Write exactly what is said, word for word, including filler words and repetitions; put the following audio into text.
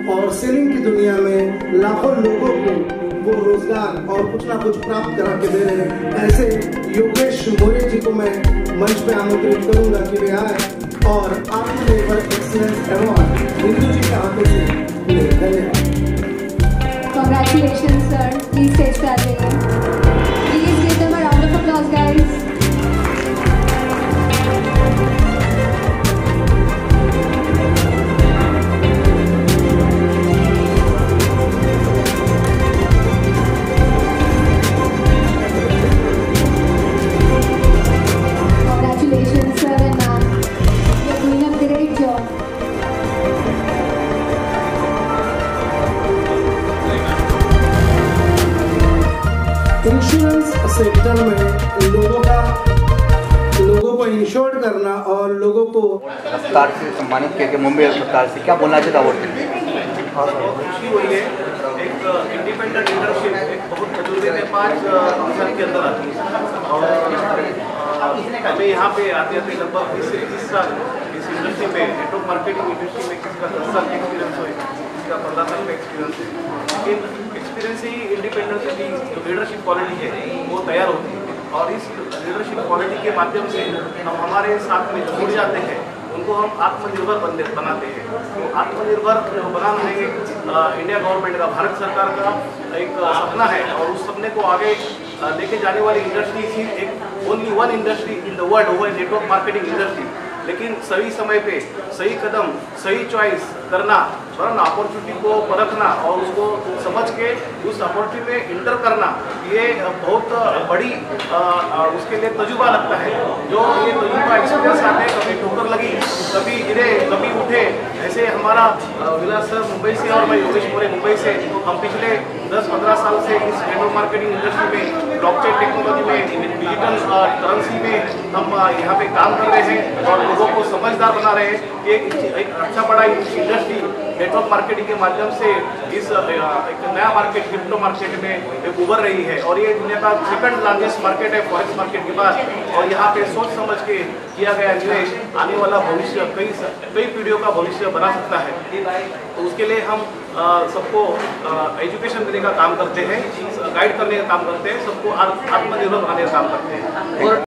और सेलिंग की दुनिया में लाखों लोगों को वो रोजगार और कुछ ना कुछ प्राप्त करा के दे रहे हैं। ऐसे योगेश मौर्य जी को मैं मंच पे आमंत्रित करूंगा कि वे आए और आत्मनिर्भर एक्सीलेंस अवार्ड हिंदू जी के हाथों से ले। धन्यवाद। Congratulations, sir. Please stage पे आ जाइए. Please give them a round of applause, guys. Congratulations, sir and ma'am. You're doing a great job. Insurance sector में लोगों का लोगों को इंश्योर्ड करना और लोगों को रफ्तार से सम्मानित किया गया मुंबई रफ्तार से, क्या बोलना चाहता अवार्ड के लिए? खुशी हुई है। एक इंडिपेंडेंट लीडरशिप एक बहुत तजुर्बे के पाँच साल के अंदर आती है और हमें यहाँ पे आते आते लगभग बीस से तीस साल इस इंडस्ट्री में नेटवर्क मार्केटिंग इंडस्ट्री में किसका दस साल का एक्सपीरियंस हो, किसका पंद्रह साल का एक्सपीरियंस है। लेकिन एक्सपीरियंस ही इंडिपेंडेंस की जो लीडरशिप क्वालिटी है वो तैयार होती है और इस लीडरशिप क्वालिटी के माध्यम से हम हमारे साथ में जुड़ जाते हैं, उनको हम आत्मनिर्भर बनते बनाते हैं। तो आत्मनिर्भर बनाना है इंडिया गवर्नमेंट का, भारत सरकार का एक सपना है और उस सपने को आगे लेके जाने वाली इंडस्ट्री थी एक only one industry in the world, वो है नेटवर्क मार्केटिंग इंडस्ट्री। लेकिन सही समय पे सही कदम, सही चॉइस करना, वरना अपॉर्चुनिटी को परखना और उसको समझ के उस अपॉर्चुनिटी में इंटर करना, ये बहुत बड़ी आ, आ, उसके लिए तजुर्बा लगता है। जो ये तजुर्बा एक्सपीरियंस आते हैं, कभी ठोकर लगी, कभी गिरे, कभी उठे। ऐसे हमारा विलास सर मुंबई से और मैं योगेश मौर्य मुंबई से, हम पिछले दस पंद्रह साल से इस नेटवर्क मार्केटिंग इंडस्ट्री में, ब्लॉकचेन टेक्नोलॉजी में, डिजिटल करेंसी में हम यहाँ पे काम कर रहे हैं और लोगों को समझदार बना रहे हैं कि एक, एक अच्छा बड़ा इंडस्ट्री नेटवर्क मार्केटिंग के माध्यम से इस एक नया मार्केट क्रिप्टो मार्केट में एक उभर रही है और ये दुनिया का सेकंड लार्जेस्ट मार्केट है फॉरेक्स मार्केट के बाद। और यहाँ पे सोच समझ के किया गया निवेश आने वाला भविष्य कई कई पीढ़ियों का भविष्य बना सकता है। तो उसके लिए हम सबको एजुकेशन देने का काम करते हैं, गाइड करने का काम करते हैं, सबको आत्मनिर्भर बनाने का काम करते हैं।